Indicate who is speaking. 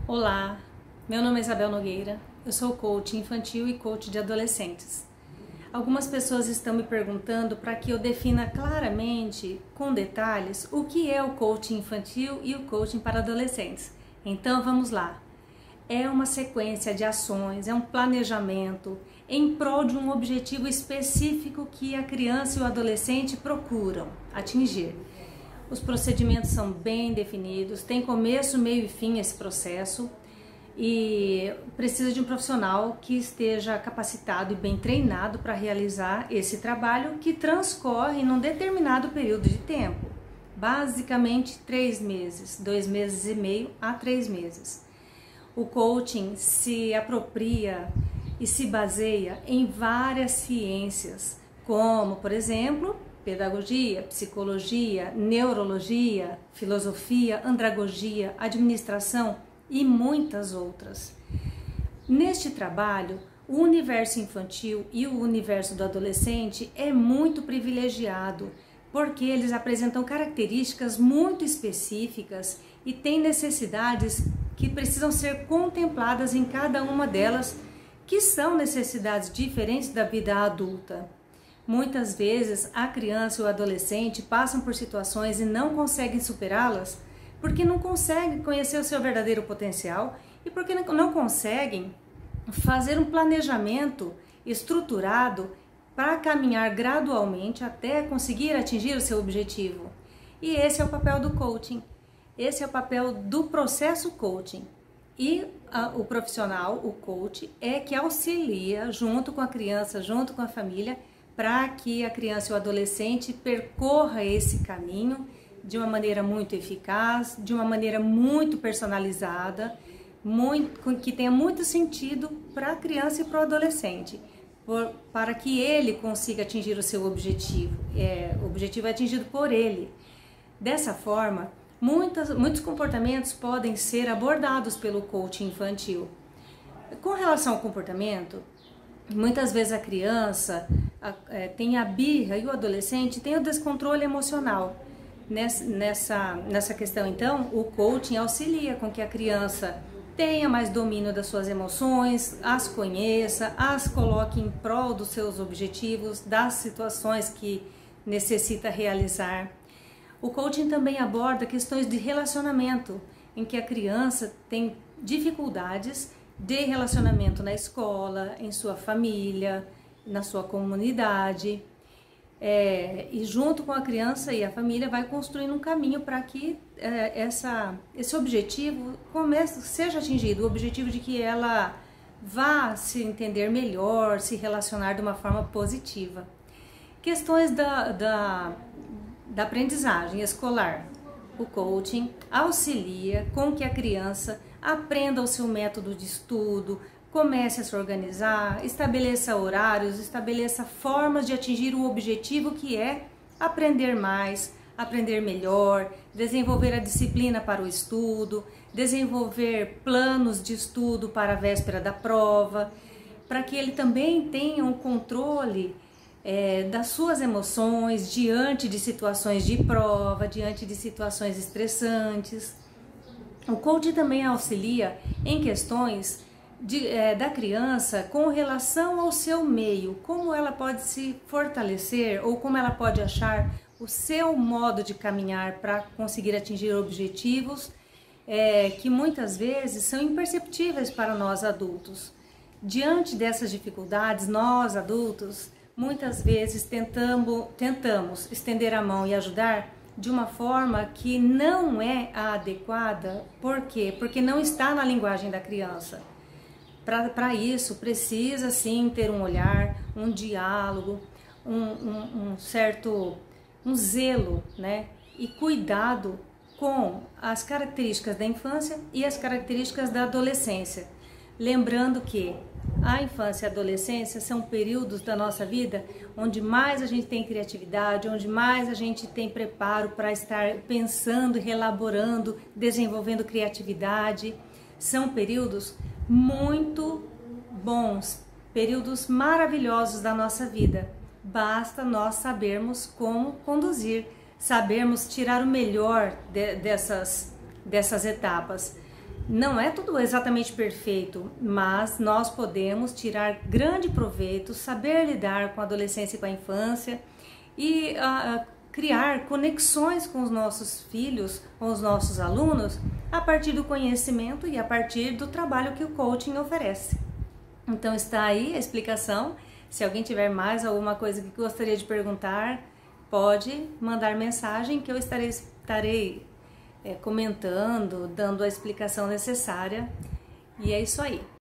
Speaker 1: Olá, meu nome é Isabel Nogueira, eu sou coach infantil e coach de adolescentes. Algumas pessoas estão me perguntando para que eu defina claramente, com detalhes, o que é o coaching infantil e o coaching para adolescentes. Então vamos lá. É uma sequência de ações, é um planejamento em prol de um objetivo específico que a criança e o adolescente procuram atingir. Os procedimentos são bem definidos, tem começo, meio e fim esse processo e precisa de um profissional que esteja capacitado e bem treinado para realizar esse trabalho que transcorre num determinado período de tempo, basicamente 3 meses, 2 meses e meio a 3 meses. O coaching se apropria e se baseia em várias ciências, como, por exemplo, pedagogia, psicologia, neurologia, filosofia, andragogia, administração e muitas outras. Neste trabalho, o universo infantil e o universo do adolescente é muito privilegiado, porque eles apresentam características muito específicas e têm necessidades que precisam ser contempladas em cada uma delas, que são necessidades diferentes da vida adulta. Muitas vezes a criança e o adolescente passam por situações e não conseguem superá-las porque não conseguem conhecer o seu verdadeiro potencial e porque não conseguem fazer um planejamento estruturado para caminhar gradualmente até conseguir atingir o seu objetivo. E esse é o papel do coaching, esse é o papel do processo coaching. E o profissional, o coach, é que auxilia junto com a criança, junto com a família, para que a criança e o adolescente percorra esse caminho de uma maneira muito eficaz, de uma maneira muito personalizada, que tenha muito sentido para a criança e para o adolescente, para que ele consiga atingir o seu objetivo. O objetivo é atingido por ele. Dessa forma, muitos comportamentos podem ser abordados pelo coaching infantil. Com relação ao comportamento, muitas vezes a criança tem a birra e o adolescente tem o descontrole emocional. Nessa questão, então, o coaching auxilia com que a criança tenha mais domínio das suas emoções, as conheça, as coloque em prol dos seus objetivos, das situações que necessita realizar. O coaching também aborda questões de relacionamento, em que a criança tem dificuldades de relacionamento na escola, em sua família, na sua comunidade, e junto com a criança e a família vai construindo um caminho para que esse objetivo seja atingido, o objetivo de que ela vá se entender melhor, se relacionar de uma forma positiva. Questões da aprendizagem escolar. O coaching auxilia com que a criança aprenda o seu método de estudo, comece a se organizar, estabeleça horários, estabeleça formas de atingir o objetivo que é aprender mais, aprender melhor, desenvolver a disciplina para o estudo, desenvolver planos de estudo para a véspera da prova, para que ele também tenha um controle das suas emoções diante de situações de prova, diante de situações estressantes. O coaching também auxilia em questões da criança com relação ao seu meio, como ela pode se fortalecer ou como ela pode achar o seu modo de caminhar para conseguir atingir objetivos que muitas vezes são imperceptíveis para nós adultos. Diante dessas dificuldades, nós adultos muitas vezes tentamos estender a mão e ajudar de uma forma que não é a adequada. Por quê? Porque não está na linguagem da criança. Para isso, precisa sim ter um olhar, um diálogo, um zelo, né? E cuidado com as características da infância e as características da adolescência. Lembrando que a infância e a adolescência são períodos da nossa vida onde mais a gente tem criatividade, onde mais a gente tem preparo para estar pensando, elaborando, desenvolvendo criatividade. São períodos muito bons, períodos maravilhosos da nossa vida. Basta nós sabermos como conduzir, sabermos tirar o melhor dessas etapas. Não é tudo exatamente perfeito, mas nós podemos tirar grande proveito, saber lidar com a adolescência e com a infância e criar conexões com os nossos filhos, com os nossos alunos, a partir do conhecimento e a partir do trabalho que o coaching oferece. Então está aí a explicação. Se alguém tiver mais alguma coisa que gostaria de perguntar, pode mandar mensagem que eu estarei comentando, dando a explicação necessária. E é isso aí.